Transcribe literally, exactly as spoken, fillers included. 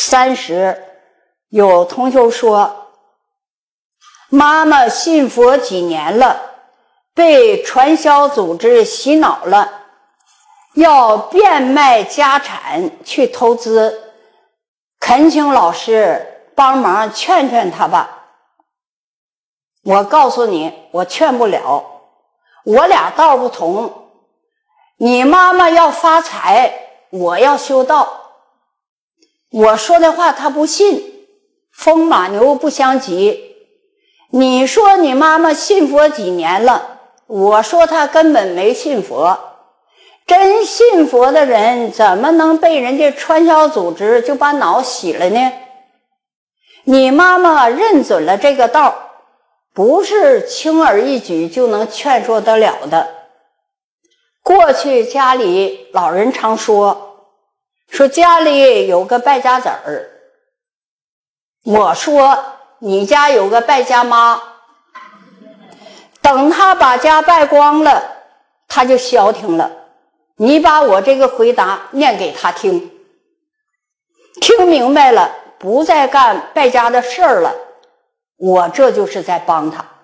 三十，有同学说，妈妈信佛几年了，被传销组织洗脑了，要变卖家产去投资，恳请老师帮忙劝劝他吧。我告诉你，我劝不了，我俩道不同。你妈妈要发财，我要修道。我说的话他不信，风马牛不相及。你说你妈妈信佛几年了，我说她根本没信佛。真信佛的人怎么能被人家传销组织就把脑洗了呢？你妈妈认准了这个道，不是轻而易举就能劝说得了的。过去家里老人常说，说家里有个败家子儿，我说你家有个败家妈，等他把家败光了，他就消停了。你把我这个回答念给他听，听明白了，不再干败家的事儿了，我这就是在帮他。